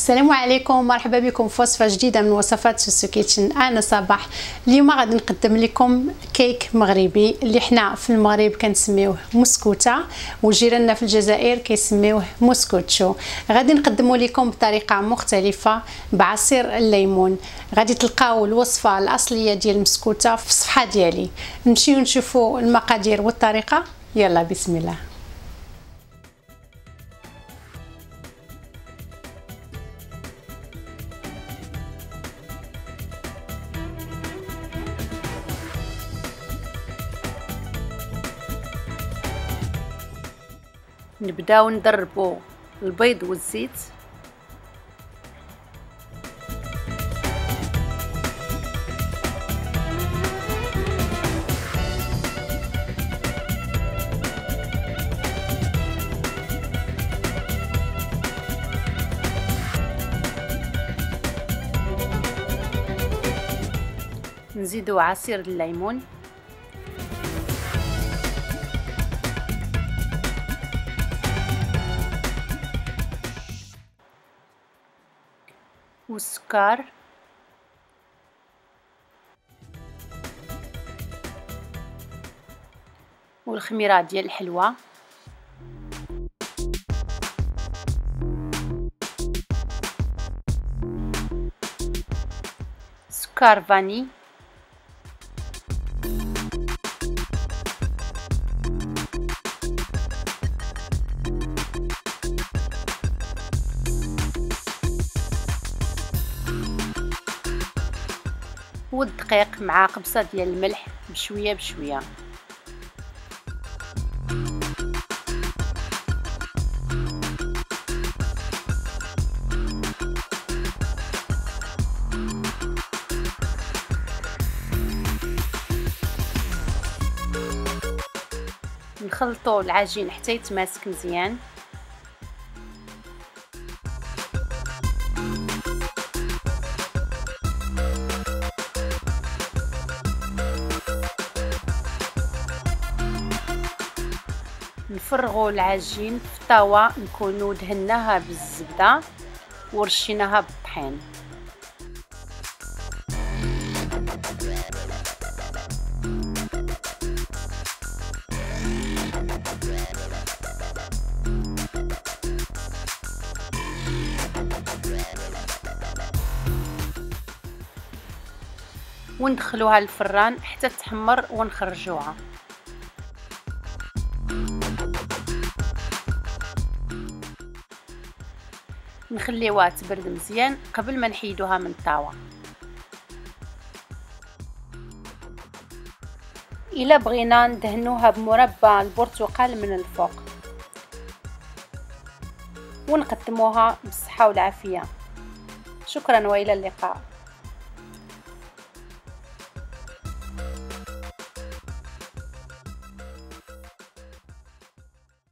السلام عليكم، مرحبا بكم في وصفه جديده من وصفات سوسو كيتشن. انا صباح. اليوم غادي نقدم لكم كيك مغربي اللي حنا في المغرب كنسميوه مسكوته، وجيراننا في الجزائر كيسميوه مسكوتشو. غادي نقدمه لكم بطريقه مختلفه بعصير الليمون. غادي تلقاو الوصفه الاصليه ديال المسكوته في الصفحه ديالي. نمشيو نشوفوا المقادير والطريقه. يلا بسم الله. نبداو ندربوا البيض والزيت. نزيدوا عصير الليمون، والسكر، والخميره ديال الحلوى، سكر فاني، والدقيق مع قبصه ديال الملح بشويه بشويه. نخلطوا العجين حتى يتماسك مزيان. نفرغوا العجين في طاوة نكونوا دهناها بالزبدة ورشيناها بالطحين. وندخلوها للفران حتى تحمر ونخرجوها. نخليوها تبرد مزيان قبل ما نحيدوها من الطاوه. الا بغينا ندهنوها بمربى البرتقال من الفوق. ونقدموها بالصحه والعافيه. شكرا والى اللقاء.